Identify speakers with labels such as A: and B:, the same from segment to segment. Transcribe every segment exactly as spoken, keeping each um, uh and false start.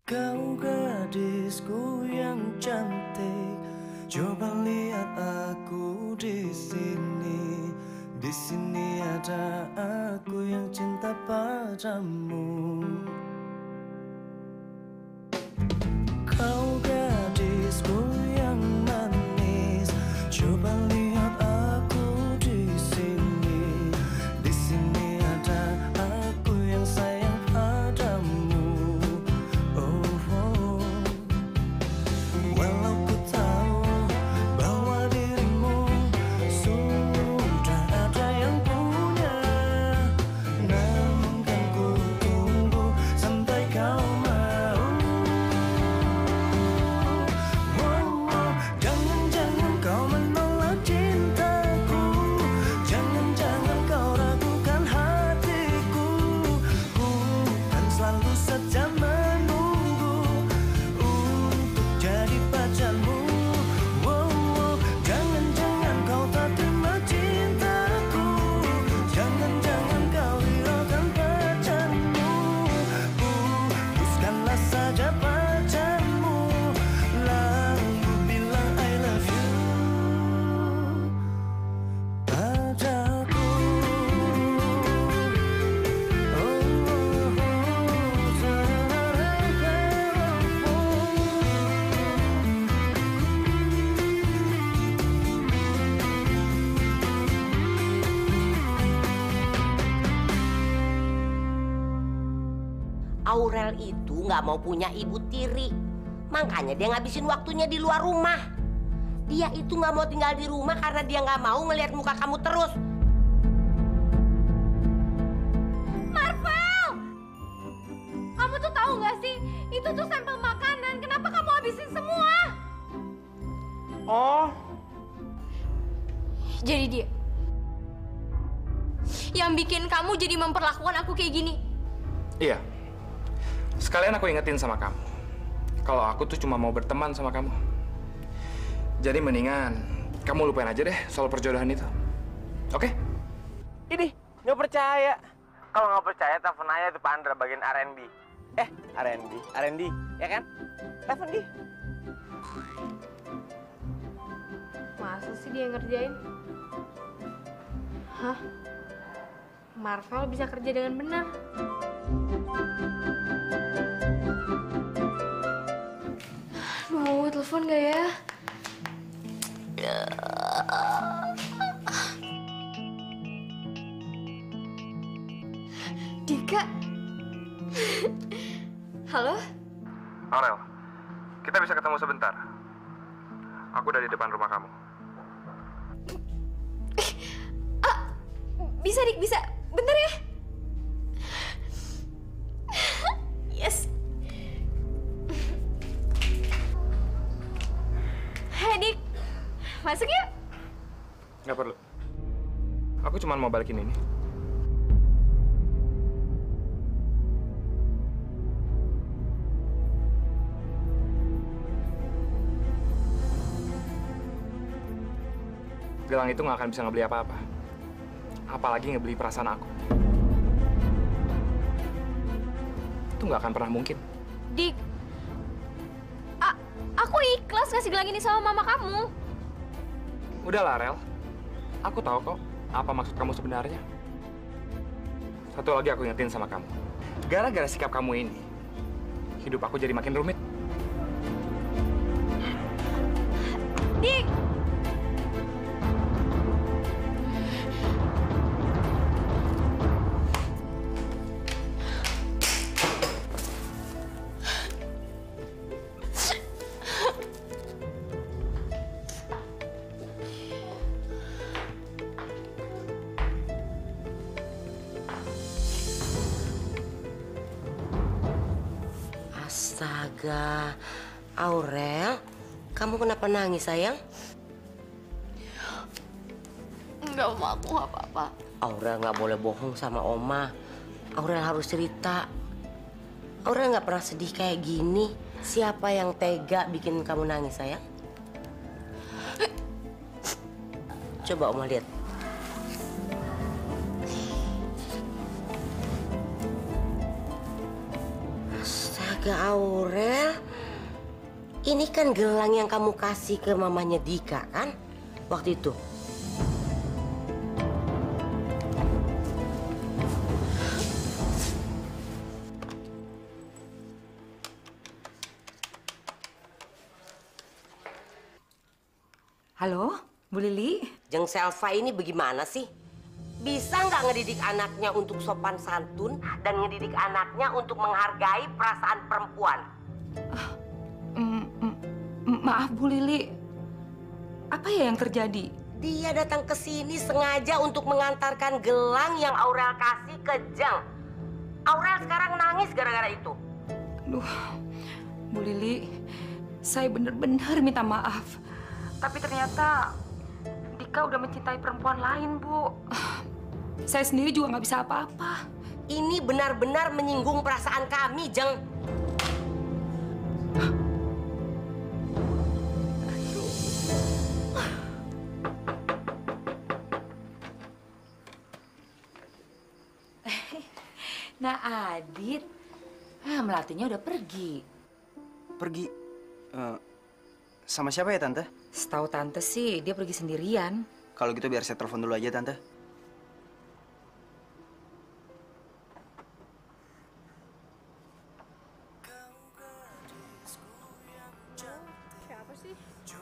A: Kau gadisku yang cantik, coba lihat aku di sini. Di sini ada aku yang cinta padamu. Kau gadisku yang manis, coba lihat aku di sini. Di sini ada aku yang sayang padamu. Oh, oh. Walau ku tahu bahwa dirimu sudah ada yang punya, namun kan ku tunggu sampai kau mau. Jangan-jangan kau menolak cintaku, jangan-jangan kau ragukan hatiku. Ku kan selalu saja menunggu untuk jadi pacarmu. Wow, wow. Jangan-jangan kau tak terima cintaku, jangan-jangan kau hiraukan pacarmu. Putuskanlah saja pacarmu, lalu bilang I love you padaku. Oh, oh,
B: Aurel itu nggak mau punya ibu tiri, makanya dia ngabisin waktunya di luar rumah. Dia itu nggak mau tinggal di rumah karena dia nggak mau ngelihat muka kamu terus.
C: Marvel! Kamu tuh tahu nggak sih? Itu tuh sampel makanan. Kenapa kamu habisin semua?
D: Oh,
C: Jadi dia yang bikin kamu jadi memperlakukan aku kayak gini.
D: iya. Sekalian aku ingetin sama kamu, kalau aku tuh cuma mau berteman sama kamu. Jadi mendingan kamu lupain aja deh soal perjodohan itu. Oke?
E: Ini nggak percaya. Kalau nggak percaya, telepon aja tuh Pandra bagian R and B. Eh, R and B, R and D, ya kan? Telepon dia.
C: Masa sih dia yang ngerjain? Hah? Marvel bisa kerja dengan benar. Mau telepon gak ya? Dika? Halo?
D: Aurel, kita bisa ketemu sebentar. Aku udah di depan rumah kamu.
C: Bisa, Dik, bisa. Bentar ya. Yes. Hai, Dik. Masuk yuk.
D: Nggak perlu. Aku cuma mau balikin ini. Gelang itu nggak akan bisa ngebeli apa-apa. Apalagi ngebeli perasaan aku. Itu nggak akan pernah mungkin.
C: Dik. A- aku ikhlas ngasih gelang ini sama mama kamu.
D: Udahlah, Rel. Aku tahu kok apa maksud kamu sebenarnya. Satu lagi aku ingetin sama kamu. Gara-gara sikap kamu ini, hidup aku jadi makin rumit.
C: Dik.
B: Astaga, Aurel, kamu kenapa nangis sayang?
C: Enggak, Oma, aku nggak apa-apa.
B: Aurel nggak boleh bohong sama Oma. Aurel harus cerita. Aurel nggak pernah sedih kayak gini. Siapa yang tega bikin kamu nangis sayang? Coba Oma lihat. Astaga Aurel, ini kan gelang yang kamu kasih ke mamanya Dika kan waktu itu?
F: Halo, Bu Lili?
B: Jeng Selva ini bagaimana sih? Bisa nggak ngedidik anaknya untuk sopan santun dan ngedidik anaknya untuk menghargai perasaan perempuan?
F: Mm, mm, mm, maaf Bu Lili, apa ya yang terjadi?
B: Dia datang ke sini sengaja untuk mengantarkan gelang yang Aurel kasih ke Jeng. Aurel sekarang nangis gara-gara itu.
F: Aduh, Bu Lili, saya benar-benar minta maaf. Tapi ternyata Dika udah mencintai perempuan lain, Bu. Saya sendiri juga nggak bisa apa-apa.
B: Ini benar-benar menyinggung perasaan kami, Jeng.
F: Nah, Adit, ah, Melatinya udah pergi.
G: Pergi? Uh, sama siapa ya, Tante?
F: Setahu Tante sih, dia pergi sendirian.
G: Kalau gitu biar saya telepon dulu aja, Tante.
C: Siapa sih?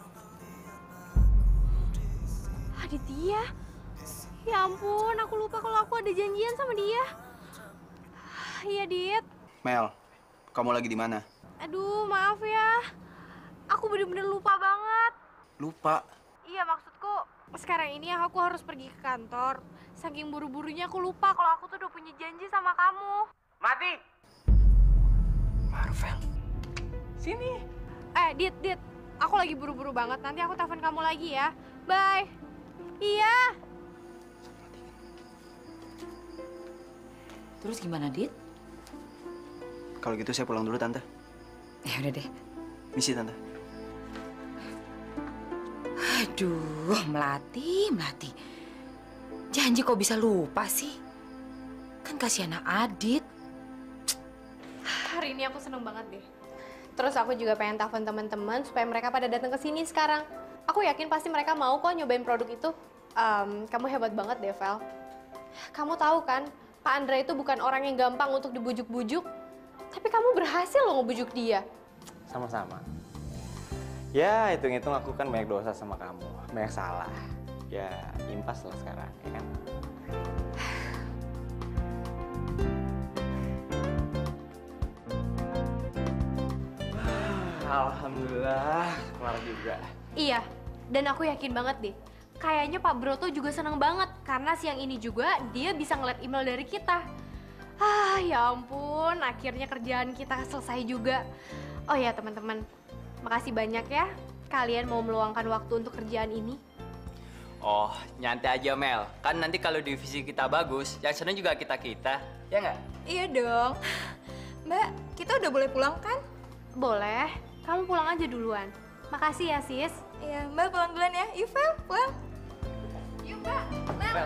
C: Aditya? Ya ampun, aku lupa kalau aku ada janjian sama dia. Iya, Dit.
G: Mel, kamu lagi di mana?
C: Aduh, maaf ya. Aku bener-bener lupa banget.
G: Lupa?
C: Iya, maksudku sekarang ini aku harus pergi ke kantor. Saking buru-burunya aku lupa kalau aku tuh udah punya janji sama kamu.
E: Mati.
G: Marvel.
E: Sini.
C: Eh, Dit, Dit. Aku lagi buru-buru banget. Nanti aku telepon kamu lagi ya. Bye. Iya.
F: Terus gimana, Dit?
G: Kalau gitu saya pulang dulu, Tante.
F: Ya udah deh.
G: Misi, Tante.
F: Aduh, Melati, Melati. Janji kok bisa lupa sih? Kan kasihan Adit.
C: Hari ini aku seneng banget deh. Terus aku juga pengen telepon teman-teman supaya mereka pada datang ke sini sekarang. Aku yakin pasti mereka mau kok nyobain produk itu. Um, kamu hebat banget deh, Vel. Kamu tahu kan, Pak Andra itu bukan orang yang gampang untuk dibujuk-bujuk. Tapi kamu berhasil loh ngebujuk dia.
E: Sama-sama. Ya, hitung-hitung aku kan banyak dosa sama kamu. Banyak salah. Ya, impas lah sekarang, ya kan? Alhamdulillah, kelar juga.
C: Iya, dan aku yakin banget deh. Kayaknya Pak Broto juga senang banget karena siang ini juga dia bisa ngeliat email dari kita. Ah, ya ampun, akhirnya kerjaan kita selesai juga. Oh ya teman-teman, makasih banyak ya kalian mau meluangkan waktu untuk kerjaan ini.
H: Oh, nyantai aja Mel. Kan nanti kalau divisi kita bagus, yang seneng juga kita-kita. Ya nggak?
I: Iya dong. Mbak, kita udah boleh pulang kan?
C: Boleh, kamu pulang aja duluan. Makasih ya sis.
I: Iya, Mbak pulang duluan ya. Yuk, Vel, pulang. Yuk, Mbak. Mel.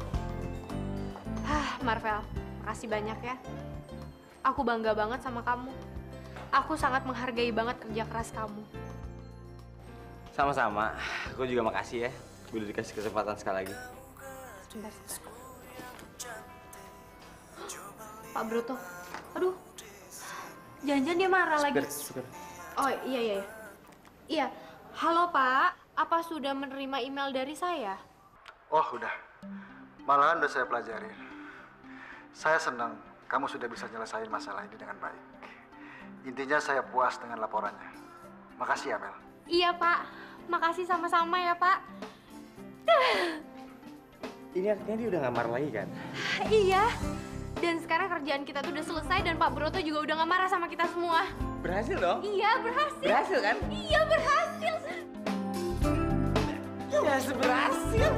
C: Hah, Marvel, makasih banyak ya. Aku bangga banget sama kamu. Aku sangat menghargai banget kerja keras kamu.
E: Sama-sama. Aku juga makasih ya. Gue udah dikasih kesempatan sekali lagi.
C: Sebentar. Pak Broto. Aduh. Jangan-jangan dia marah lagi.
E: Super, super.
C: Oh iya, iya, iya. Iya. Halo Pak, apa sudah menerima email dari saya?
J: Oh udah, malahan udah saya pelajari. Saya senang kamu sudah bisa nyelesain masalah ini dengan baik. Intinya saya puas dengan laporannya. Makasih ya Mel.
C: Iya Pak, makasih sama-sama ya Pak.
E: Ini artinya dia udah nggak marah lagi kan?
C: Iya. Dan sekarang kerjaan kita tuh udah selesai dan Pak Broto juga udah nggak marah sama kita semua.
E: Berhasil dong?
C: Iya, berhasil.
E: Berhasil kan?
C: Iya, berhasil.
E: Ya, berhasil.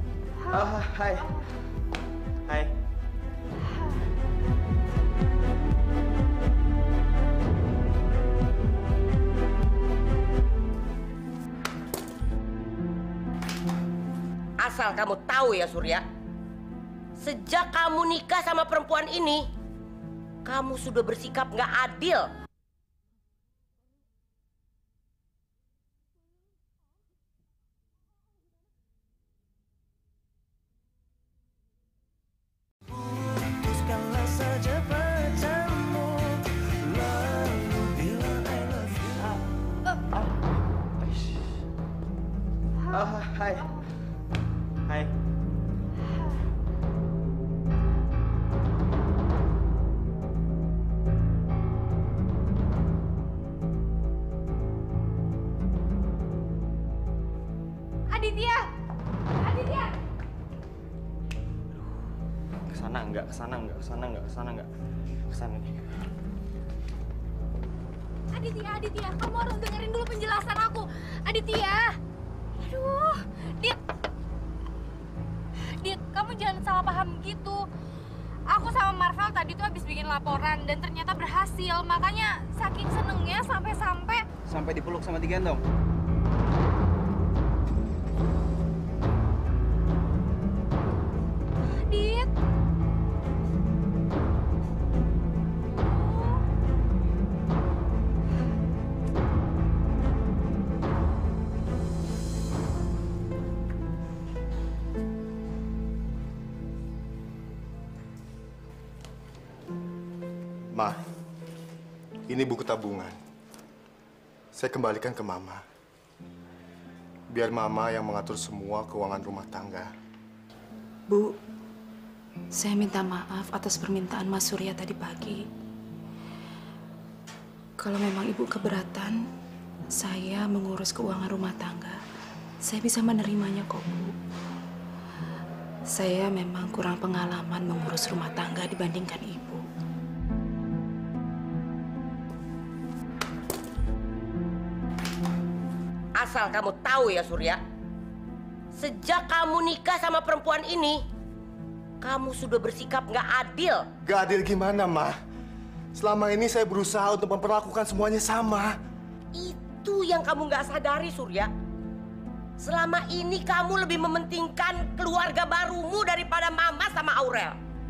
E: Ah, hai. Hai.
B: Asal kamu tahu ya Surya, sejak kamu nikah sama perempuan ini, kamu sudah bersikap nggak adil.
A: Putuskanlah saja pacarmu, lalu bilang I love you.
E: Oh, hai. Hai.
C: Aditya! Aditya!
E: Kesana enggak, kesana enggak, kesana enggak, kesana enggak. Kesana nih.
C: Aditya, Aditya, kamu harus dengerin dulu penjelasan aku. Aditya! Aduh, Dit. Dit, kamu jangan salah paham gitu. Aku sama Marvel tadi tuh habis bikin laporan dan ternyata berhasil. Makanya saking senengnya sampai-sampai...
G: Sampai dipeluk sama digendong.
C: Dit.
K: Ma, ini buku tabungan. Saya kembalikan ke Mama. Biar Mama yang mengatur semua keuangan rumah tangga.
F: Bu, saya minta maaf atas permintaan Mas Surya tadi pagi. Kalau memang Ibu keberatan, saya mengurus keuangan rumah tangga. Saya bisa menerimanya kok, Bu. Saya memang kurang pengalaman mengurus rumah tangga dibandingkan Ibu.
B: Asal kamu tahu ya Surya, sejak kamu nikah sama perempuan ini, kamu sudah bersikap nggak adil.
K: Gak adil gimana, Ma? Selama ini saya berusaha untuk memperlakukan semuanya sama.
B: Itu yang kamu nggak sadari, Surya. Selama ini kamu lebih mementingkan keluarga barumu daripada Mama sama Aurel.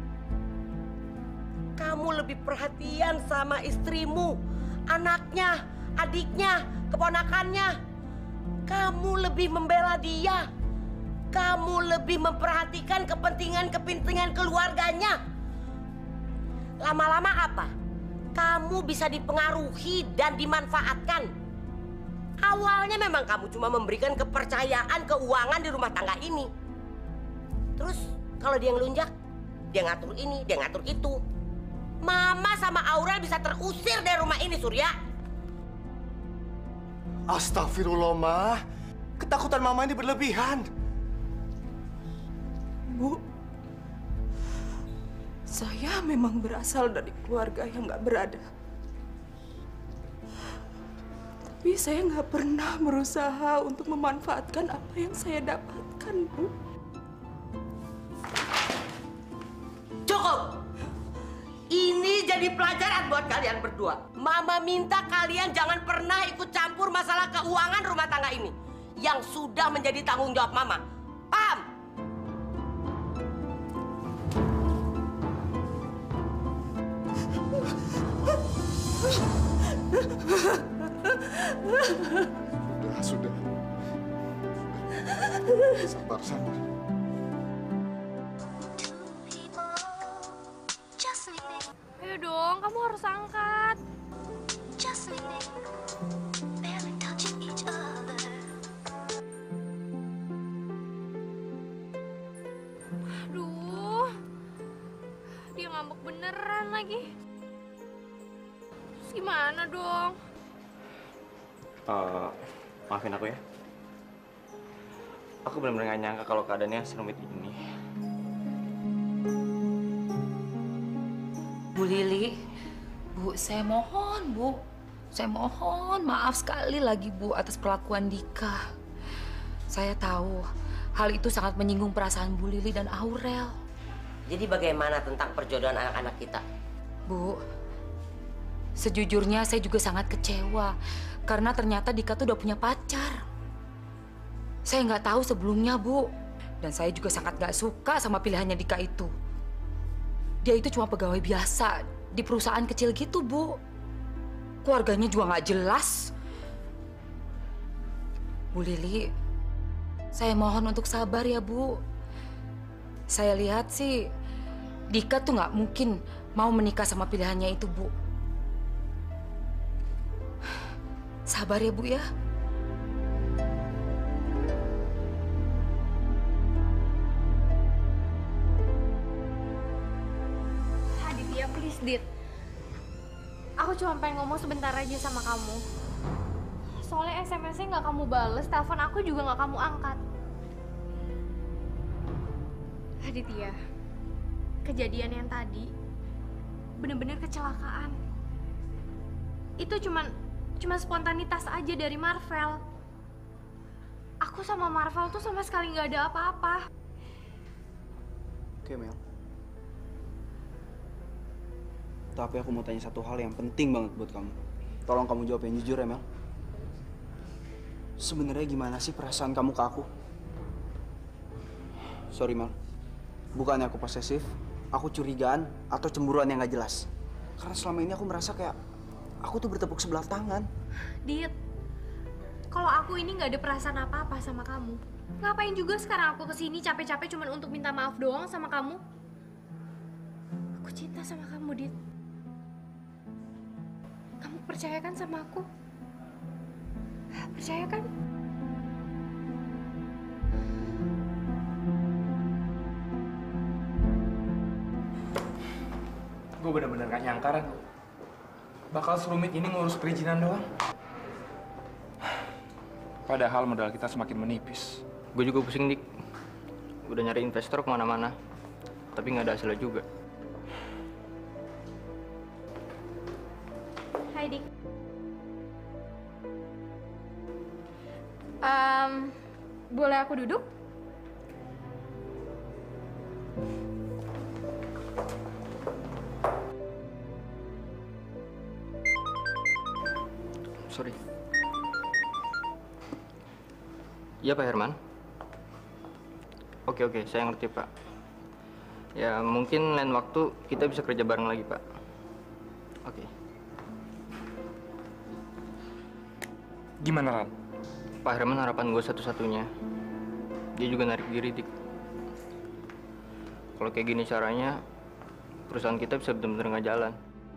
B: Kamu lebih perhatian sama istrimu, anaknya, adiknya, keponakannya. Kamu lebih membela dia. Kamu lebih memperhatikan kepentingan-kepentingan keluarganya. Lama-lama apa? Kamu bisa dipengaruhi dan dimanfaatkan. Awalnya memang kamu cuma memberikan kepercayaan keuangan di rumah tangga ini. Terus kalau dia ngelunjak, dia ngatur ini, dia ngatur itu. Mama sama Aurel bisa terusir dari rumah ini, Surya.
K: Astagfirullah, Ma. Ketakutan Mama ini berlebihan.
F: Bu, saya memang berasal dari keluarga yang nggak berada. Tapi saya nggak pernah berusaha untuk memanfaatkan apa yang saya dapatkan, Bu.
B: Cukup! Ini jadi pelajaran buat kalian berdua. Mama minta kalian jangan pernah ikut campur masalah keuangan rumah tangga ini. Yang sudah menjadi tanggung jawab Mama. Paham?
K: Sudah, sudah. Sabar, sabar.
C: Ayo dong, kamu harus angkat. Aduh, dia ngambek beneran lagi. Terus gimana dong?
E: Uh, maafin aku ya. Aku benar-benar gak nyangka kalau keadaannya serumit ini.
F: Bu Lili, Bu, saya mohon, Bu. Saya mohon maaf sekali lagi, Bu, atas perlakuan Dika. Saya tahu hal itu sangat menyinggung perasaan Bu Lili dan Aurel.
B: Jadi bagaimana tentang perjodohan anak-anak kita?
F: Bu, sejujurnya saya juga sangat kecewa karena ternyata Dika tuh udah punya pacar. Saya nggak tahu sebelumnya, Bu. Dan saya juga sangat gak suka sama pilihannya Dika itu. Dia itu cuma pegawai biasa di perusahaan kecil gitu, Bu. Keluarganya juga gak jelas. Bu Lili, saya mohon untuk sabar ya, Bu. Saya lihat sih, Dika tuh gak mungkin mau menikah sama pilihannya itu, Bu. Sabar ya, Bu ya.
C: Aditya, please, Dit. Aku cuma pengen ngomong sebentar aja sama kamu. Soalnya S M S-nya nggak kamu bales, telepon aku juga nggak kamu angkat. Aditya, kejadian yang tadi bener-bener kecelakaan. Itu cuman cuma spontanitas aja dari Marvel. Aku sama Marvel tuh sama sekali nggak ada apa-apa.
G: Oke, Mel. Tapi aku mau tanya satu hal yang penting banget buat kamu. Tolong kamu jawab yang jujur ya, Mel. Sebenarnya gimana sih perasaan kamu ke aku? Sorry, Mel. Bukannya aku posesif, aku curigaan atau cemburuan yang gak jelas. Karena selama ini aku merasa kayak aku tuh bertepuk sebelah tangan.
C: Dit, kalau aku ini nggak ada perasaan apa-apa sama kamu, ngapain juga sekarang aku kesini capek-capek cuma untuk minta maaf doang sama kamu? Aku cinta sama kamu, Dit. Kamu percaya kan sama aku? Percaya kan?
D: Gue bener-bener gak nyangka, Ren. Bakal serumit ini ngurus perizinan doang. Padahal modal kita semakin menipis.
H: Gue juga pusing, Dik. Udah nyari investor kemana-mana, tapi nggak ada hasilnya juga.
C: Hai, Dik. Um, boleh aku duduk?
H: Sorry. Iya, Pak Herman. Oke, oke, saya ngerti, Pak. Ya, mungkin lain waktu kita bisa kerja bareng lagi, Pak. Oke.
D: Gimana, Ran?
H: Pak Herman harapan gue satu-satunya. Dia juga narik diri, Dik. Kalau kayak gini caranya, perusahaan kita bisa benar-benar nggak jalan.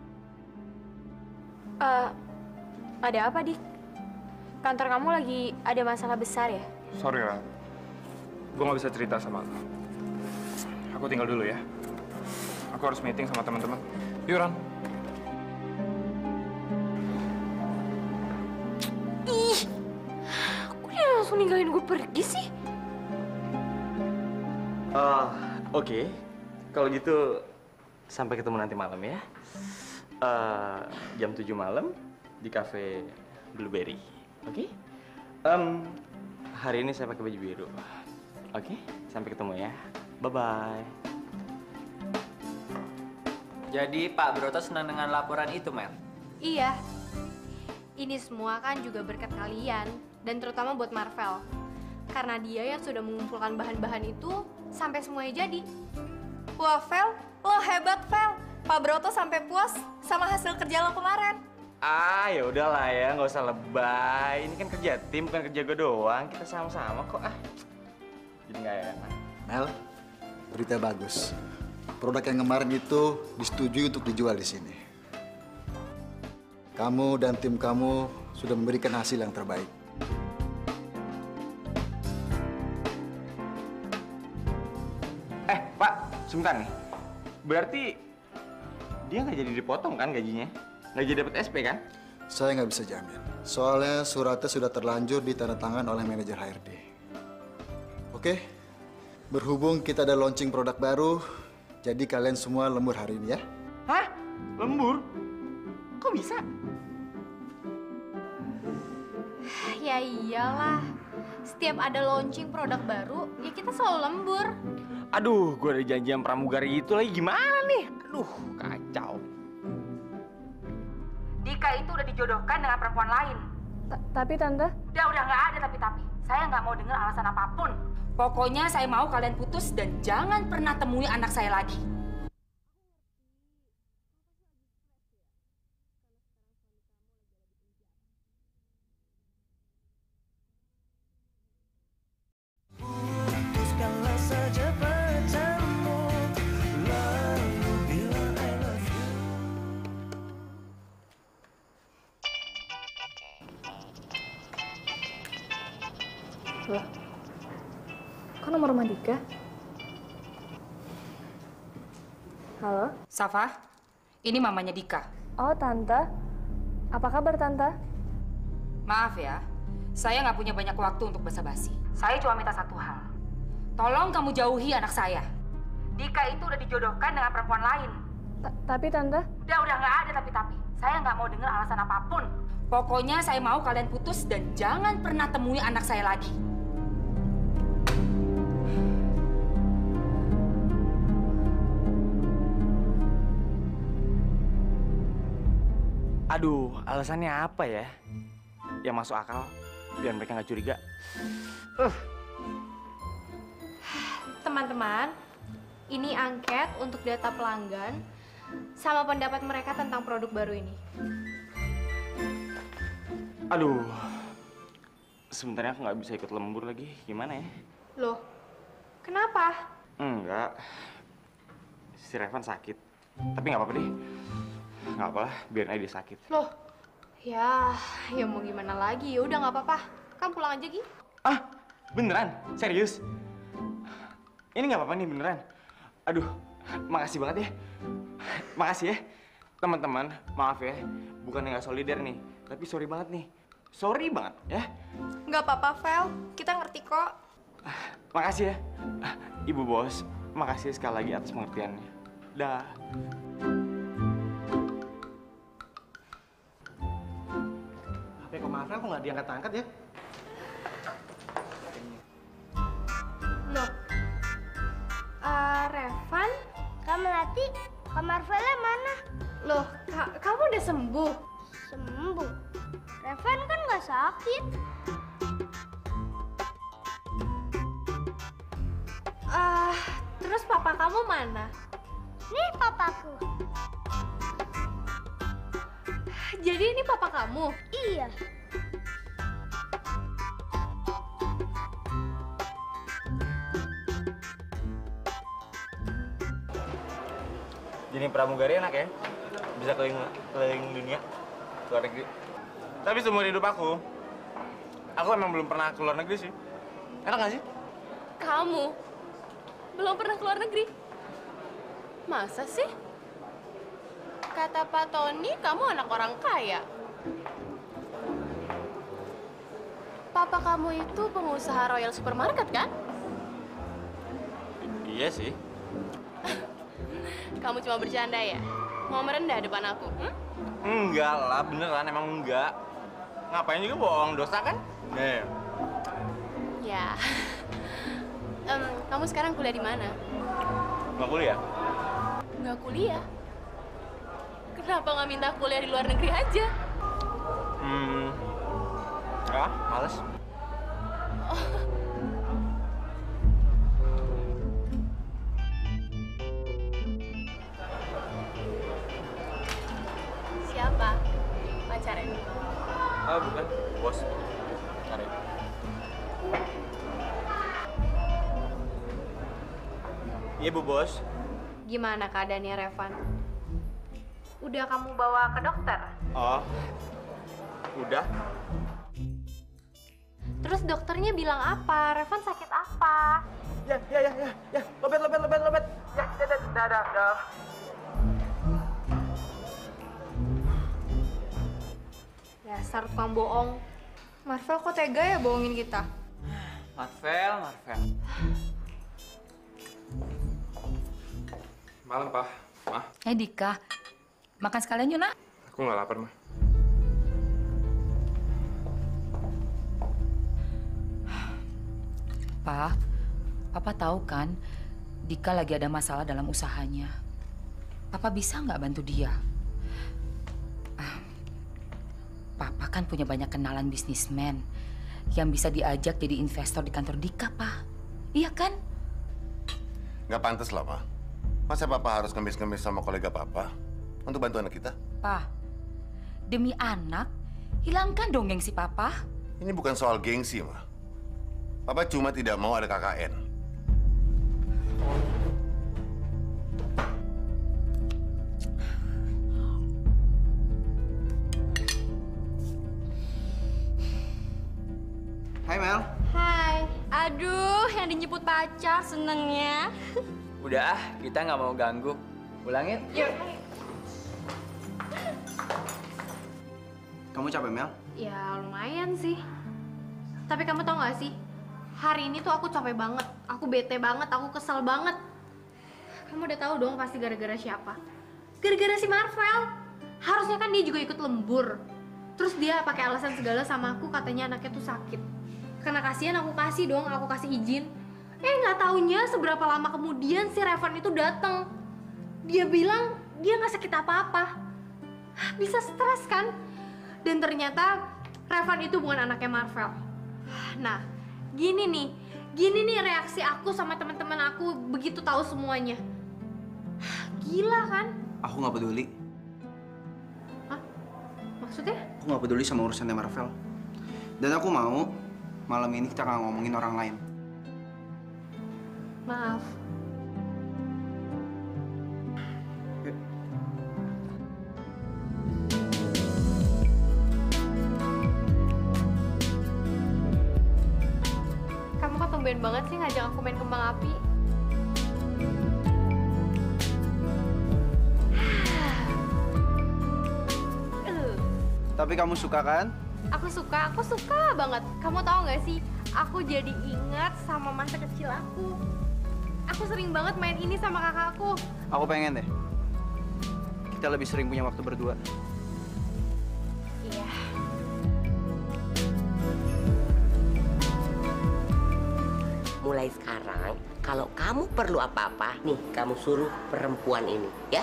C: Uh, ada apa, Dik? Kantor kamu lagi ada masalah besar ya?
D: Sorry, Ran. Gue nggak bisa cerita sama lo. Aku tinggal dulu ya. Aku harus meeting sama teman-teman. Yuk, Ran.
C: Ih, kok dia langsung ninggalin gue pergi sih?
E: Oh, oke. Okay. Kalau gitu, sampai ketemu nanti malam ya. Uh, jam tujuh malam di cafe Blueberry. Oke? Okay? Um, hari ini saya pakai baju biru. Oke? Okay? Sampai ketemu ya. Bye-bye.
H: Jadi Pak Broto senang dengan laporan itu, Mel?
C: Iya. Ini semua kan juga berkat kalian, dan terutama buat Marvel. Karena dia yang sudah mengumpulkan bahan-bahan itu sampai semuanya jadi.
I: Wah, Vel, lo hebat, Vel. Pak Broto sampai puas sama hasil kerja lo kemarin.
E: Ah, ya udahlah ya, nggak usah lebay. Ini kan kerja tim, bukan kerja gue doang. Kita sama-sama kok. Ah, jadi nggak enak.
J: Mel, berita bagus. Produk yang kemarin itu disetujui untuk dijual di sini. Kamu dan tim kamu sudah memberikan hasil yang terbaik.
E: Eh, Pak, sebentar nih. Berarti dia nggak jadi dipotong kan gajinya? Nggak jadi dapat S P kan?
J: Saya nggak bisa jamin. Soalnya suratnya sudah terlanjur ditandatangan oleh manajer H R D. Oke, berhubung kita ada launching produk baru, jadi kalian semua lembur hari ini ya.
E: Hah? Lembur? Kok bisa?
C: Ya iyalah. Setiap ada launching produk baru, ya kita selalu lembur.
E: Aduh, gue ada janjian pramugari itu lagi gimana nih? Aduh, kacau.
F: Dika itu udah dijodohkan dengan perempuan lain.
C: Tapi Tante?
F: Udah, udah nggak ada tapi-tapi. Saya nggak mau dengar alasan apapun. Pokoknya saya mau kalian putus dan jangan pernah temui anak saya lagi.
A: Putuskanlah saja pacarmu, lalu bilang I love you.
I: Loh, kok nomor rumah Dika? Halo?
F: Safa, ini mamanya Dika.
I: Oh, Tante. Apa kabar, Tante?
F: Maaf ya, saya nggak punya banyak waktu untuk basa-basi. Saya cuma minta satu hal. Tolong kamu jauhi anak saya. Dika itu udah dijodohkan dengan perempuan lain.
I: Tapi, Tante?
F: Udah, udah nggak ada tapi-tapi. Saya nggak mau dengar alasan apapun. Pokoknya saya mau kalian putus dan jangan pernah temui anak saya lagi.
E: Aduh, alasannya apa ya? Yang masuk akal, biar mereka nggak curiga. Uh.
C: Teman-teman, ini angket untuk data pelanggan sama pendapat mereka tentang produk baru ini.
E: Aduh, sebenarnya aku nggak bisa ikut lembur lagi. Gimana ya?
C: Loh, kenapa?
E: Enggak, si Revan sakit. Tapi nggak apa-apa deh. Nggak apa lah, biarin aja dia sakit.
C: Loh, ya, ya mau gimana lagi? Ya udah nggak apa-apa. Kamu pulang aja, Gi.
E: Ah, beneran? Serius? Ini nggak apa-apa nih, beneran. Aduh, makasih banget ya. Makasih ya. Teman-teman, maaf ya. Bukannya nggak solider nih. Tapi sorry banget nih. Sorry banget ya.
I: Nggak apa-apa, Vel. Kita ngerti kok.
E: Makasih ya. Ibu Bos, makasih sekali lagi atas pengertiannya. Dah.
G: H P kok Marvel kok nggak diangkat-angkat ya?
C: Loh, uh, Revan?
L: Kak Melati, Kak Marvelnya mana?
C: Loh, ka kamu udah sembuh?
L: Sembuh. Revan kan nggak sakit.
C: Ah, uh, terus papa kamu mana?
L: Nih papaku.
C: Jadi ini papa kamu?
L: Iya.
E: Jadi pramugari enak ya? Bisa keliling, keliling dunia, ke luar negeri. Tapi seumur hidup aku, aku emang belum pernah ke luar negeri sih. Enak nggak sih?
C: Kamu belum pernah ke luar negeri? Masa sih? Kata Pak Tony, kamu anak orang kaya. Papa kamu itu pengusaha Royal Supermarket, kan?
E: Iya sih.
C: Kamu cuma bercanda ya? Mau merendah depan aku? Hmm?
E: Enggak lah, beneran emang enggak. Ngapain juga bohong, dosa kan? Nih.
C: Ya. um, kamu sekarang kuliah di mana?
E: Nggak kuliah?
C: Nggak kuliah? Kenapa nggak minta kuliah di luar negeri aja?
E: Hmm. Ya, males.
C: Oh. Siapa? Pacarnya?
E: Ah, bukan. Bos. Cari. Iya, Bu Bos.
C: Gimana keadaannya Revan? Udah kamu bawa ke dokter?
E: Oh, udah.
C: Terus dokternya bilang apa? Revan sakit apa?
E: Ya, ya, ya, ya, ya. Lobet, lobet, lobet, lobet. Ya, dah, dah, dah, dah, dah.
C: Dasar tukang bohong.
I: Marvel kok tega ya bohongin kita?
H: Marvel, Marvel.
D: Malam, Pak. Ma.
F: Eh, Dika. Makan sekalian yuk, Nak.
D: Aku nggak lapar, Ma.
F: Pa, Papa tahu kan, Dika lagi ada masalah dalam usahanya. Papa bisa nggak bantu dia? Ah, Papa kan punya banyak kenalan bisnismen yang bisa diajak jadi investor di kantor Dika, Pa. Iya kan?
M: Nggak pantas lah, Ma. Masa Papa harus ngemis-ngemis sama kolega Papa untuk bantu anak kita?
F: Pa, demi anak, hilangkan dong gengsi Papa.
M: Ini bukan soal gengsi, Ma. Papa cuma tidak mau ada K K N.
G: Hai Mel.
C: Hai. Aduh, yang dijemput pacar senengnya.
H: Udah ah, kita nggak mau ganggu. Ulangin.
C: Yuk.
G: Kamu capek Mel?
C: Ya lumayan sih. Tapi kamu tau gak sih? Hari ini tuh aku capek banget. Aku bete banget, aku kesel banget. Kamu udah tahu dong pasti gara-gara siapa? Gara-gara si Marvel. Harusnya kan dia juga ikut lembur. Terus dia pakai alasan segala sama aku, katanya anaknya tuh sakit. Karena kasihan aku kasih dong, aku kasih izin. Eh nggak taunya seberapa lama kemudian si Revan itu datang. Dia bilang dia nggak sakit apa-apa. Bisa stres kan? Dan ternyata Revan itu bukan anaknya Marvel. Nah, gini nih, gini nih reaksi aku sama teman-teman aku begitu tahu semuanya. Gila kan?
G: Aku nggak peduli.
C: Hah? Maksudnya?
G: Aku nggak peduli sama urusannya Marvel. Dan aku mau malam ini kita nggak ngomongin orang lain.
C: Maaf. Kamu kok tumben banget sih ngajak aku main kembang api?
G: Tapi kamu suka kan?
C: Aku suka, aku suka banget. Kamu tahu nggak sih, aku jadi ingat sama masa kecil aku. Aku sering banget main ini sama kakakku.
G: Aku pengen deh. Kita lebih sering punya waktu berdua.
C: Iya.
B: Mulai sekarang, kalau kamu perlu apa-apa, nih kamu suruh perempuan ini, ya.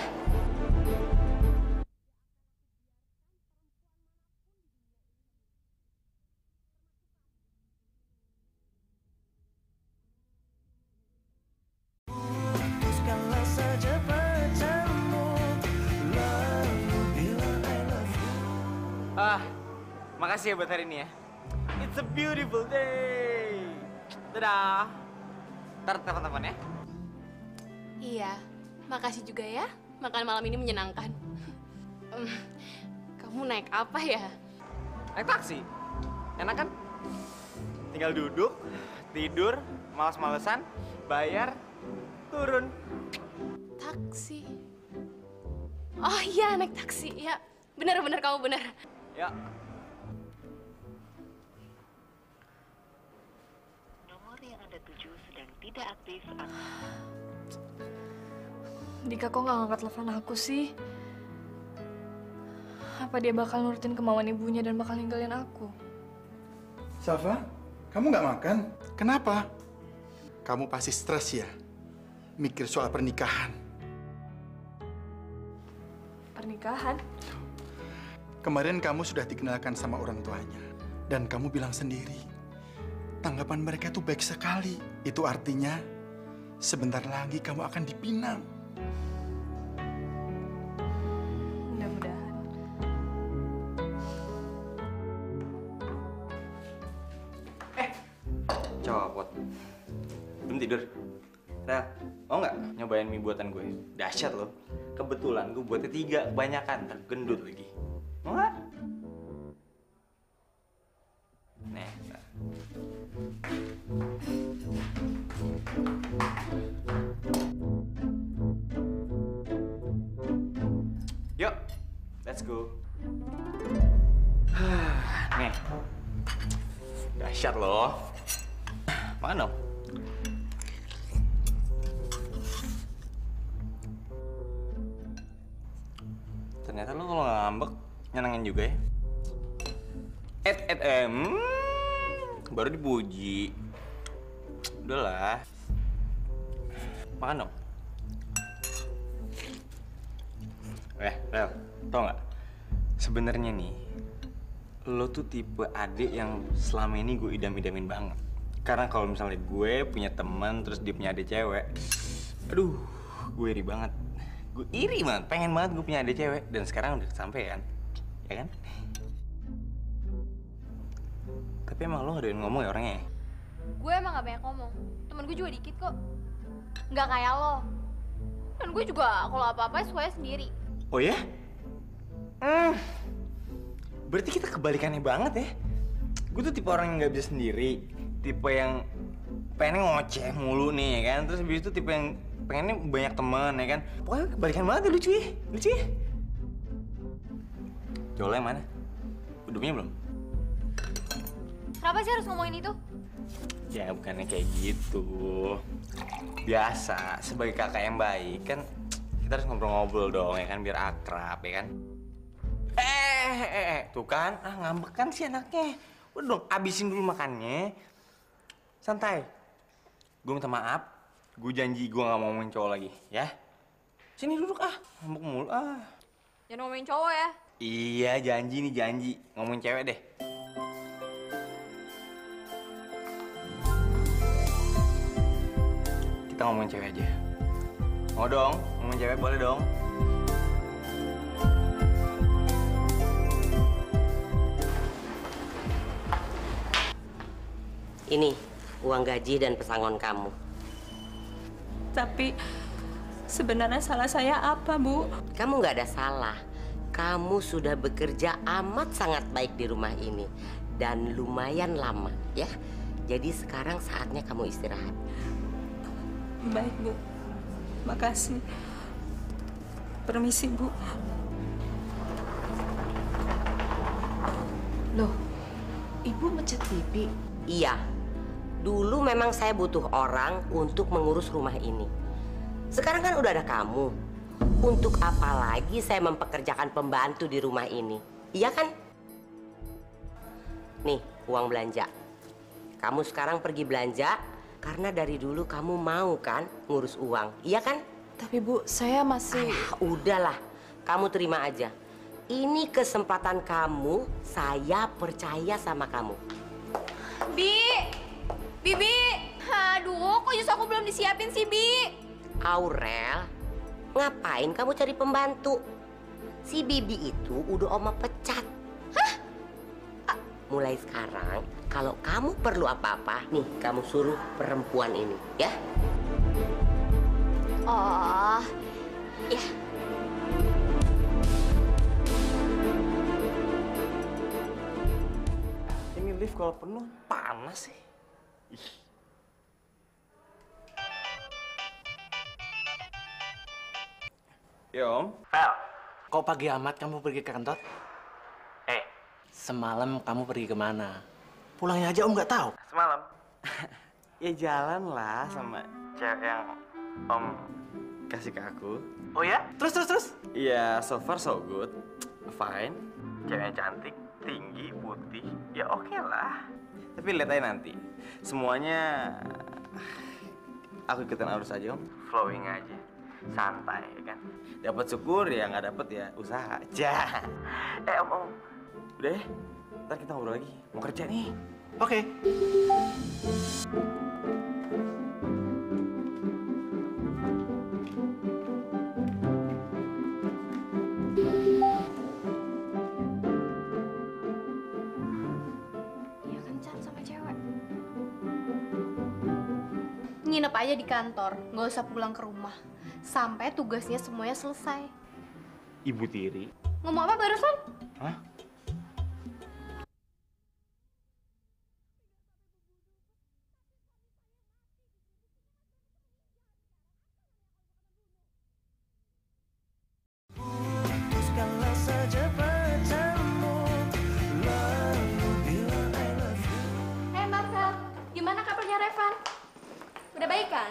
H: Ah, makasih ya buat hari ini ya. It's a beautiful day. Dadah. Ntar telepon-telepon ya.
C: Iya, makasih juga ya. Makan malam ini menyenangkan. Em, kamu naik apa ya?
H: Naik taksi. Enak kan? Tinggal duduk, tidur, males-malesan, bayar, turun.
C: Taksi. Oh iya, naik taksi. Ya, benar-benar kamu benar.
H: Ya.
N: Nomor yang Anda tuju sedang tidak aktif.
I: Dika kok nggak ngangkat telepon aku sih? Apa dia bakal nurutin kemauan ibunya dan bakal ninggalin aku?
O: Safa, kamu nggak makan? Kenapa? Kamu pasti stres ya? Mikir soal pernikahan.
I: Pernikahan?
O: Kemarin kamu sudah dikenalkan sama orang tuanya. Dan kamu bilang sendiri, tanggapan mereka tuh baik sekali. Itu artinya, sebentar lagi kamu akan dipinang.
I: Mudah-mudahan.
E: Copot. Belum tidur? Rel, mau nggak nyobain mie buatan gue? Dahsyat loh. Kebetulan gue buatnya tiga, kebanyakan. Ntar gendut lagi. Mau nggak? Nih, ntar. Yuk, let's go. Nih. Dahsyat loh. Makan dong. Ternyata lo kalau nggak ngambek, nyenengin juga ya. Et, et, em, baru dipuji. Udahlah. Makan dong. Eh, Rel, tau nggak? Sebenarnya nih, lo tuh tipe adik yang selama ini gue idam-idamin banget.
H: Karena kalau misalnya gue punya teman terus dia punya adik cewek, aduh, gue iri banget. Gue iri banget, pengen banget gue punya adik cewek. Dan sekarang udah kesampean, ya kan? Tapi emang lo gak doyan ngomong ya orangnya?
C: Gue emang gak banyak ngomong. Temen gue juga dikit kok. Nggak kayak lo. Dan gue juga kalau apa-apa sukanya sendiri.
H: Oh ya? Hmm. Berarti kita kebalikannya banget ya. Gue tuh tipe orang yang nggak bisa sendiri. Tipe yang pengennya ngoceh mulu nih ya kan. Terus habis itu tipe yang pengennya banyak teman ya kan. Pokoknya kebalikan banget ya, lucu ya. Lucu ya. Jola yang mana? Udah punya belum?
C: Kenapa sih harus ngomongin itu?
H: Ya bukannya kayak gitu. Biasa, sebagai kakak yang baik kan kita harus ngobrol-ngobrol dong ya kan, biar akrab ya kan. Eh, eh, eh, eh. Tuh kan, ah ngambek kan si anaknya. Udah dong, abisin dulu makannya. Santai. Gue minta maaf, gue janji gue gak mau ngomongin cowok lagi, ya. Sini duduk ah, ngambek mulu ah.
C: Jangan ngomongin cowok ya.
H: Iya, janji nih, janji. Ngomongin cewek deh. Kita ngomongin cewek aja. Mau dong, ngomongin cewek boleh dong.
B: Ini uang gaji dan pesangon kamu.
F: Tapi sebenarnya salah saya apa, Bu?
B: Kamu nggak ada salah. Kamu sudah bekerja amat sangat baik di rumah ini. Dan lumayan lama, ya. Jadi sekarang saatnya kamu istirahat.
F: Baik, Bu. Makasih. Permisi, Bu.
B: Loh, Ibu ngecat T V? Iya. Dulu memang saya butuh orang untuk mengurus rumah ini. Sekarang kan udah ada kamu. Untuk apa lagi saya mempekerjakan pembantu di rumah ini? Iya kan? Nih, uang belanja. Kamu sekarang pergi belanja karena dari dulu kamu mau kan ngurus uang. Iya kan?
F: Tapi Bu, saya masih...
B: Ah, udahlah, kamu terima aja. Ini kesempatan kamu, saya percaya sama kamu.
C: Bi! Bibi! Aduh, kok jus aku belum disiapin sih, Bi?
B: Aurel, ngapain kamu cari pembantu? Si Bibi itu udah Oma pecat. Hah? Ah, mulai sekarang, kalau kamu perlu apa-apa, nih kamu suruh perempuan ini, ya?
C: Oh, ya.
H: Ini lift kalau penuh panas sih. Ih. Ya Om.
P: Fel, kok pagi amat kamu pergi ke kantor? Eh, semalam kamu pergi kemana? Pulangnya aja Om nggak tahu.
H: Semalam? Ya jalan lah sama cewek yang Om kasih ke aku.
P: Oh ya? Terus, terus, terus?
H: Iya, so far so good. Fine. Ceweknya cantik, tinggi, putih. Ya oke okay lah. Tapi lihat aja nanti. Semuanya aku ikutin arus aja Om. Flowing aja. Santai kan. Dapat syukur ya, nggak dapat ya usaha aja. Eh Om, Om. Udah ya? Ntar kita ngobrol lagi. Mau kerja nih.
P: Oke. Okay.
C: Dia kencan sama cewek. Nginep aja di kantor, nggak usah pulang ke rumah. Sampai tugasnya semuanya selesai.
H: Ibu tiri.
C: Ngomong apa barusan?
H: Hah?
A: Putuskanlah saja pacarmu, lalu bilang I love you.
C: Eh Mbak Fel, gimana kabarnya Revan? Udah baik kan?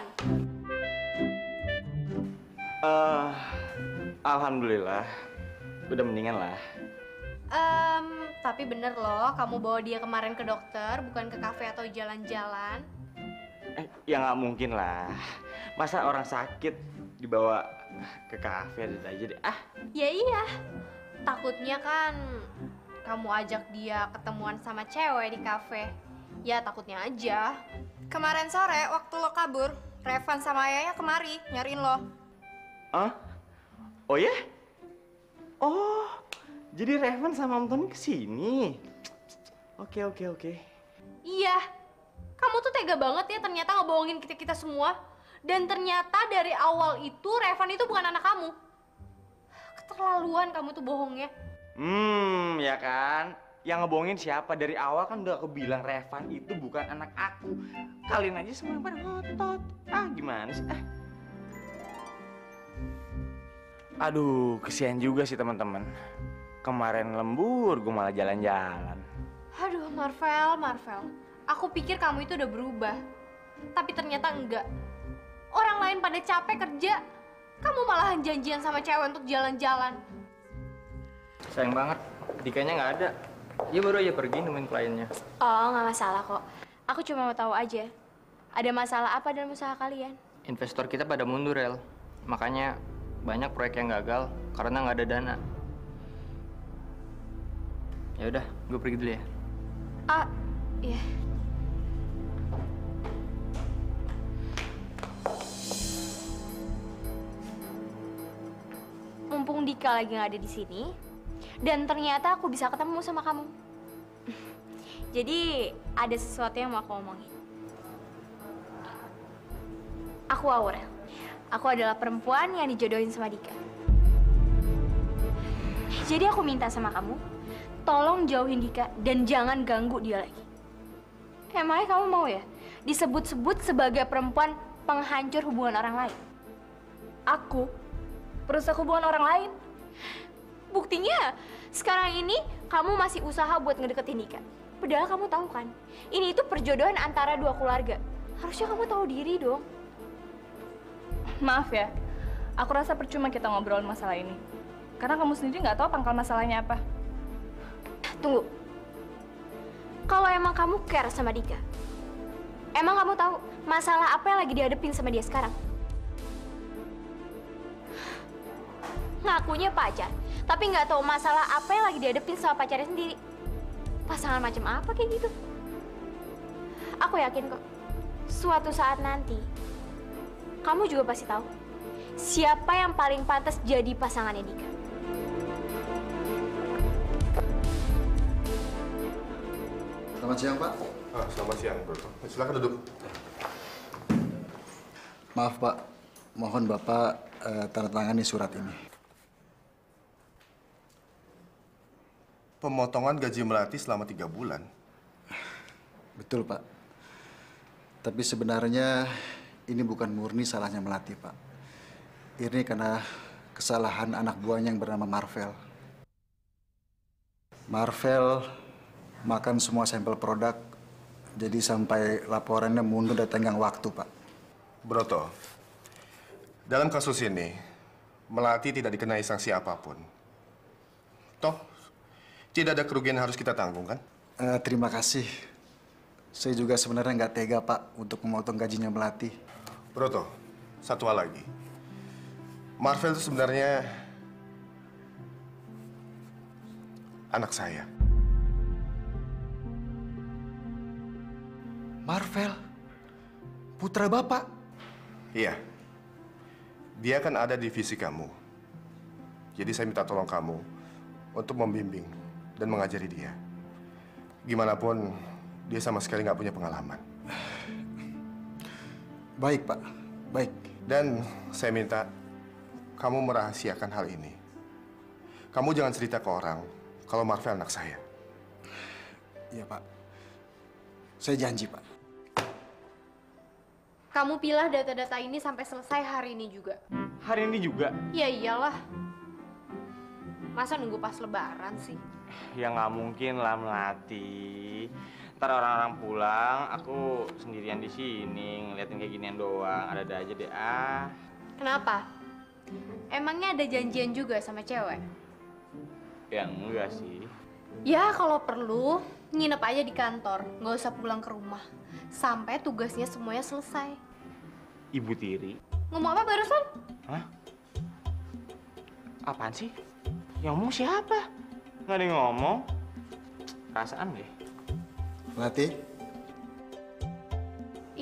H: Uh, Alhamdulillah, udah mendingan lah.
C: Um, tapi bener loh, kamu bawa dia kemarin ke dokter, bukan ke kafe atau jalan-jalan.
H: Eh, ya nggak mungkin lah. Masa orang sakit dibawa ke kafe aja deh. Ah,
C: Ya iya, takutnya kan kamu ajak dia ketemuan sama cewek di kafe. Ya takutnya aja.
I: Kemarin sore waktu lo kabur, Revan sama ayahnya kemari nyariin lo.
H: Hah? Oh ya? Oh, jadi Revan sama Om Tony kesini. Oke, oke, oke.
C: Iya, kamu tuh tega banget ya ternyata ngebohongin kita-kita semua. Dan ternyata dari awal itu Revan itu bukan anak kamu. Keterlaluan kamu tuh bohongnya.
H: Hmm, ya kan? Yang ngebohongin siapa? Dari awal kan udah aku bilang Revan itu bukan anak aku. Kalian aja semua yang pada ngotot. Ah, gimana sih? Ah. Aduh, kesian juga sih teman-teman. Kemarin lembur, gue malah jalan-jalan.
C: Aduh, Marvel, Marvel. Aku pikir kamu itu udah berubah. Tapi ternyata enggak. Orang lain pada capek kerja. Kamu malahan janjian sama cewek untuk jalan-jalan.
E: Sayang banget, Dikanya nggak ada. Dia baru aja pergi nemuin kliennya.
C: Oh, nggak masalah kok. Aku cuma mau tahu aja. Ada masalah apa dalam usaha kalian?
E: Investor kita pada mundur, El. Makanya banyak proyek yang gagal karena nggak ada dana. Ya udah, gue pergi dulu ya.
C: Ah, iya. Mumpung Dika lagi nggak ada di sini, dan ternyata aku bisa ketemu sama kamu. Jadi ada sesuatu yang mau aku omongin. Aku Aurel. Aku adalah perempuan yang dijodohin sama Dika. Jadi aku minta sama kamu, tolong jauhin Dika dan jangan ganggu dia lagi. Emangnya kamu mau ya disebut-sebut sebagai perempuan penghancur hubungan orang lain? Aku merusak hubungan orang lain? Buktinya sekarang ini kamu masih usaha buat ngedeketin Dika. Padahal kamu tahu kan, ini itu perjodohan antara dua keluarga. Harusnya kamu tahu diri dong.
I: Maaf ya, aku rasa percuma kita ngobrol masalah ini. Karena kamu sendiri nggak tahu pangkal masalahnya apa.
C: Tunggu. Kalau emang kamu care sama Dika, emang kamu tahu masalah apa yang lagi dihadapin sama dia sekarang? Ngakunya pacar, tapi nggak tahu masalah apa yang lagi dihadapin sama pacarnya sendiri. Pasangan macam apa kayak gitu? Aku yakin kok, suatu saat nanti kamu juga pasti tahu siapa yang paling pantas jadi pasangannya Dika.
J: Selamat siang, Pak.
K: Ah, selamat siang, Bro. Silakan duduk.
J: Maaf, Pak. Mohon Bapak uh, tanda tangani surat ini.
K: Pemotongan gaji Melati selama tiga bulan.
J: Betul, Pak. Tapi sebenarnya ini bukan murni salahnya Melati, Pak. Ini karena kesalahan anak buahnya yang bernama Marvel. Marvel makan semua sampel produk, jadi sampai laporannya mundur dan tenggang waktu, Pak.
K: Broto, dalam kasus ini, Melati tidak dikenai sanksi apapun. Toh, tidak ada kerugian yang harus kita tanggung, kan?
J: Uh, terima kasih. Saya juga sebenarnya nggak tega, Pak, untuk memotong gajinya Melati.
K: Broto, satu hal lagi. Marvel itu sebenarnya anak saya.
J: Marvel? Putra Bapak?
K: Iya. Dia kan ada di divisi kamu. Jadi saya minta tolong kamu untuk membimbing dan mengajari dia. Gimana pun, dia sama sekali nggak punya pengalaman.
J: Baik, Pak. Baik.
K: Dan saya minta kamu merahasiakan hal ini. Kamu jangan cerita ke orang kalau Marvel anak saya.
J: Iya, Pak. Saya janji, Pak.
C: Kamu pilah data-data ini sampai selesai hari ini juga.
H: Hari ini juga?
C: Ya iyalah. Masa nunggu pas lebaran sih?
H: Ya nggak mungkin lah, Melati. Ntar orang-orang pulang, aku sendirian di sini ngeliatin kayak ginian doang. Ada-ada aja deh, ah.
C: Kenapa? Emangnya ada janjian juga sama cewek?
H: Ya enggak sih.
C: Ya kalau perlu, nginep aja di kantor. Nggak usah pulang ke rumah. Sampai tugasnya semuanya selesai.
H: Ibu Tiri.
C: Ngomong apa barusan?
H: Hah? Apaan sih? Yang ngomong siapa? Nggak ada yang ngomong. Perasaan deh.
J: Melati,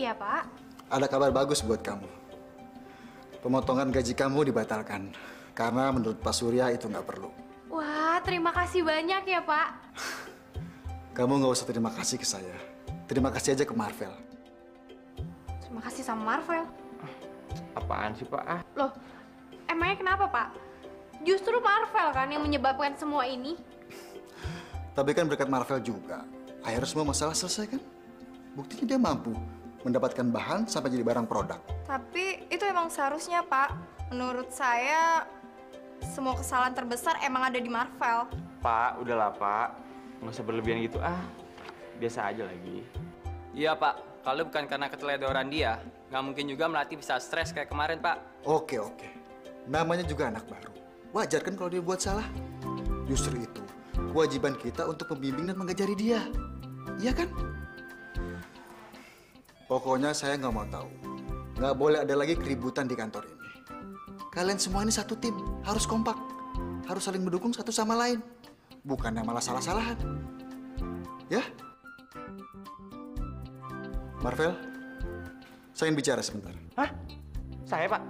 C: Iya, Pak.
J: Ada kabar bagus buat kamu. Pemotongan gaji kamu dibatalkan. Karena menurut Pak Surya itu nggak perlu.
C: Wah, terima kasih banyak ya, Pak.
J: Kamu nggak usah terima kasih ke saya. Terima kasih aja ke Marvel.
C: Terima kasih sama Marvel.
E: Apaan sih, Pak? Ah.
C: Loh, emangnya kenapa, Pak? Justru Marvel kan yang menyebabkan semua ini.
J: Tapi kan berkat Marvel juga, akhirnya semua masalah selesai kan? Buktinya dia mampu mendapatkan bahan sampai jadi barang produk.
I: Tapi itu emang seharusnya, Pak. Menurut saya, semua kesalahan terbesar emang ada di Marvel.
E: Pak, udahlah, Pak. Nggak usah berlebihan gitu, ah. Biasa aja lagi.
Q: Iya, Pak. Kalau bukan karena keteledoran dia, nggak mungkin juga Melati bisa stres kayak kemarin, Pak.
J: Oke, oke. Namanya juga anak baru. Wajar kan kalau dia buat salah? Justru itu, kewajiban kita untuk membimbing dan mengajari dia. Iya kan? Pokoknya saya nggak mau tahu. Nggak boleh ada lagi keributan di kantor ini. Kalian semua ini satu tim, harus kompak. Harus saling mendukung satu sama lain. Bukannya malah salah-salahan. Ya? Marvel, saya ingin bicara sebentar.
E: Hah? Saya, Pak?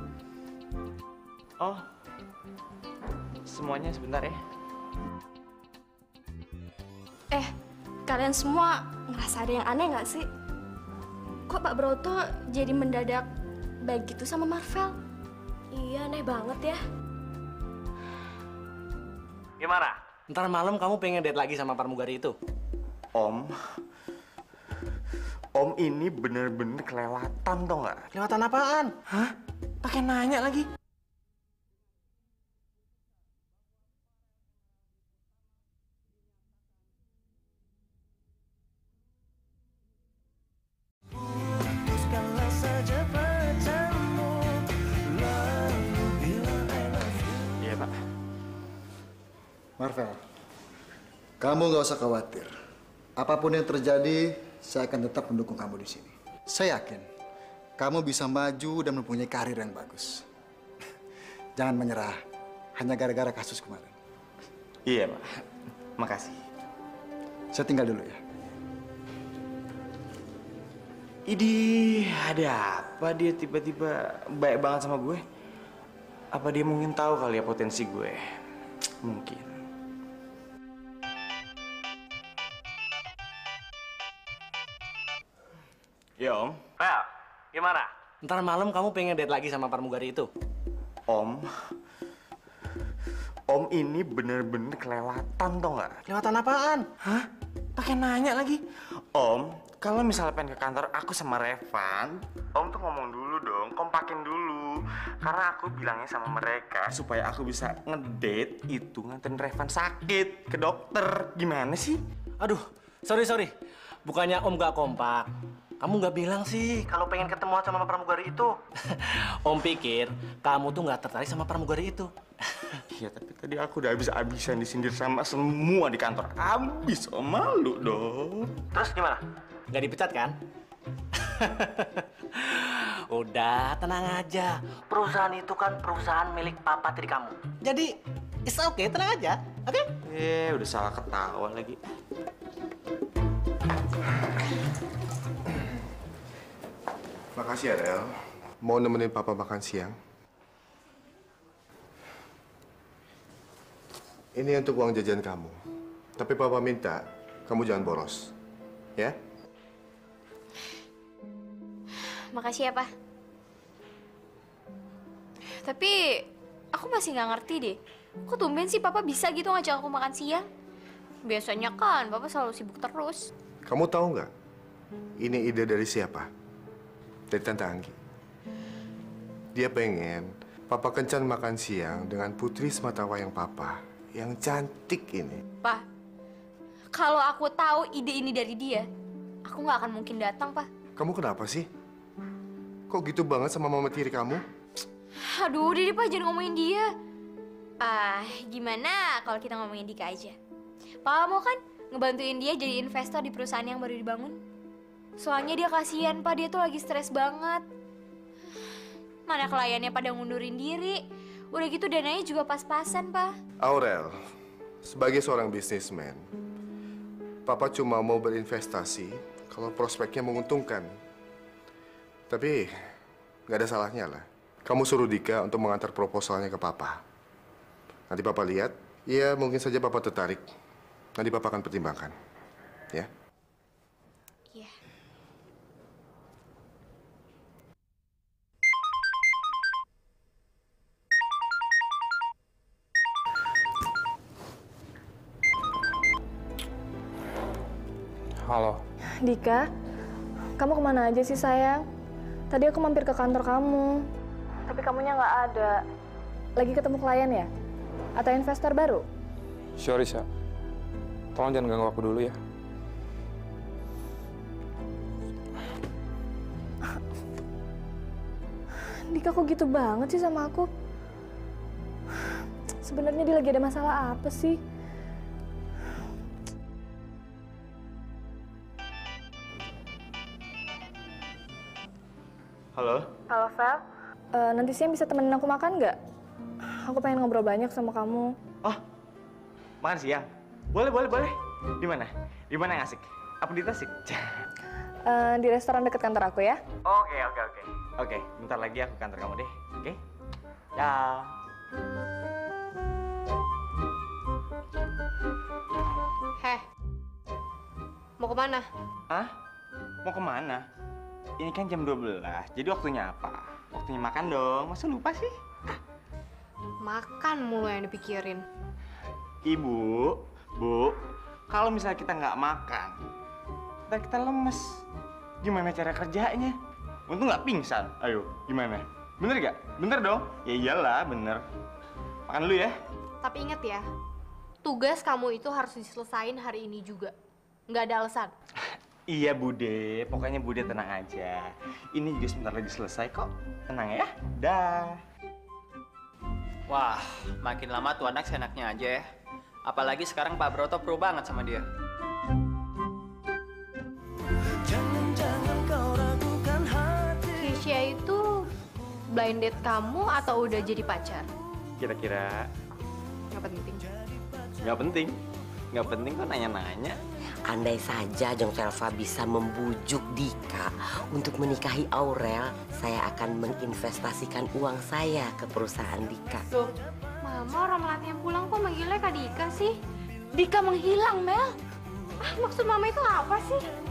E: Oh, semuanya sebentar ya.
I: Eh, kalian semua ngerasa ada yang aneh nggak sih? Kok Pak Broto jadi mendadak baik gitu sama Marvel? Iya, aneh banget ya.
P: Gimana? Ntar malam kamu pengen date lagi sama pramugari itu?
E: Om, Om ini bener-bener kelewatan tau nggak?
P: Kelewatan apaan?
E: Hah? Pakai nanya lagi?
A: Putuskanlah saja pacarmu, lalu bilang I love you.
E: Iya, Pak.
J: Marvel, kamu nggak usah khawatir. Apapun yang terjadi, saya akan tetap mendukung kamu di sini. Saya yakin kamu bisa maju dan mempunyai karir yang bagus. Jangan menyerah hanya gara-gara kasus kemarin.
E: Iya, Pak. Makasih.
J: Saya tinggal dulu ya.
E: Idih, ada apa dia tiba-tiba baik banget sama gue? Apa dia mungkin tahu kali ya potensi gue? Mungkin. Ya, Om.
P: Fel, gimana? Ntar malam kamu pengen date lagi sama pramugari itu?
E: Om, Om ini bener-bener kelewatan tau nggak?
P: Kelewatan apaan?
E: Hah? Pakai nanya lagi? Om, kalau misalnya pengen ke kantor aku sama Revan, Om tuh ngomong dulu dong, kompakin dulu. Karena aku bilangnya sama mereka supaya aku bisa ngedate itu nganterin Revan sakit ke dokter. Gimana sih?
P: Aduh, sorry sorry. Bukannya Om gak kompak. Kamu nggak bilang sih kalau pengen ketemu sama pramugari itu. Om pikir kamu tuh nggak tertarik sama pramugari itu.
E: Iya, tapi tadi aku udah habis-habisan disindir sama semua di kantor. Habis, Om, malu dong.
P: Terus gimana? Nggak dipecat kan? Udah, tenang aja. Perusahaan itu kan perusahaan milik papa tiri kamu. Jadi, it's okay, tenang aja. Oke?
E: Okay? Eh, udah salah ketawa lagi.
K: Makasih ya, Rel. Mau nemenin Papa makan siang? Ini untuk uang jajan kamu. Tapi Papa minta kamu jangan boros. Ya?
I: Makasih ya, Pak. Tapi aku masih nggak ngerti deh. Kok tumben sih Papa bisa gitu ngajak aku makan siang? Biasanya kan Papa selalu sibuk terus.
K: Kamu tahu nggak? Ini ide dari siapa? Dari Tante Anggi. Dia pengen Papa kencan makan siang dengan putri sematawayang Papa yang cantik ini.
I: Pak, kalau aku tahu ide ini dari dia, aku nggak akan mungkin datang, Pak.
K: Kamu kenapa sih? Kok gitu banget sama mama tiri kamu?
I: Aduh, udah deh Pak, jangan ngomongin dia. Ah, gimana kalau kita ngomongin Dika aja? Papa mau kan ngebantuin dia jadi investor di perusahaan yang baru dibangun? Soalnya dia kasihan, Pak. Dia tuh lagi stres banget. Mana kliennya pada ngundurin diri. Udah gitu dananya juga pas-pasan, Pak.
K: Aurel, sebagai seorang bisnismen, Papa cuma mau berinvestasi kalau prospeknya menguntungkan. Tapi nggak ada salahnya lah. Kamu suruh Dika untuk mengantar proposalnya ke Papa. Nanti Papa lihat, ya mungkin saja Papa tertarik. Nanti Papa akan pertimbangkan. Ya?
I: Iya.
D: Halo.
R: Dika, kamu kemana aja sih sayang? Tadi aku mampir ke kantor kamu, tapi kamunya nggak ada. Lagi ketemu klien ya? Atau investor baru?
D: Sorry, Sa. Tolong jangan ganggu aku dulu ya.
R: Dika kok gitu banget sih sama aku? Sebenarnya dia lagi ada masalah apa sih?
E: Halo?
R: Halo, Vel. Uh, nanti siang bisa temenin aku makan nggak? Aku pengen ngobrol banyak sama kamu.
E: Oh, makan siang? Boleh, boleh, boleh. Di mana? Di mana yang asik? Apa di Tasik?
R: Uh, di restoran dekat kantor aku ya.
E: Oke, oke, oke. Oke, bentar lagi aku ke kantor kamu deh. Oke? Ya.
C: Heh, mau kemana?
E: Hah? Mau kemana? Ini kan jam dua belas, jadi waktunya apa? Waktunya makan dong, masa lupa sih?
C: Makan mulu yang dipikirin.
E: Ibu, Bu, kalau misalnya kita nggak makan, ntar kita lemes. Gimana cara kerjanya? Untung nggak pingsan. Ayo, gimana? Bener gak? Bener dong? Ya iyalah, bener. Makan dulu ya.
C: Tapi inget ya, tugas kamu itu harus diselesain hari ini juga. Nggak ada alasan.
E: Iya Bude, pokoknya Bude tenang aja. Ini juga sebentar lagi selesai kok. Tenang ya. Dah.
Q: Wah, makin lama tuh anak seenaknya aja ya. Apalagi sekarang Pak Broto pro banget sama dia.
A: Jangan kau ragukan hati.
C: Keisha itu blind date kamu atau udah jadi pacar?
E: Kira-kira
C: Nggak penting.
E: nggak penting. Nggak penting kok nanya-nanya.
B: Andai saja Jong Velva bisa membujuk Dika untuk menikahi Aurel, saya akan menginvestasikan uang saya ke perusahaan Dika.
C: Loh, Mama orang latihan pulang kok manggilnya Kak Dika sih? Dika menghilang, Mel. Ah, maksud Mama itu apa sih?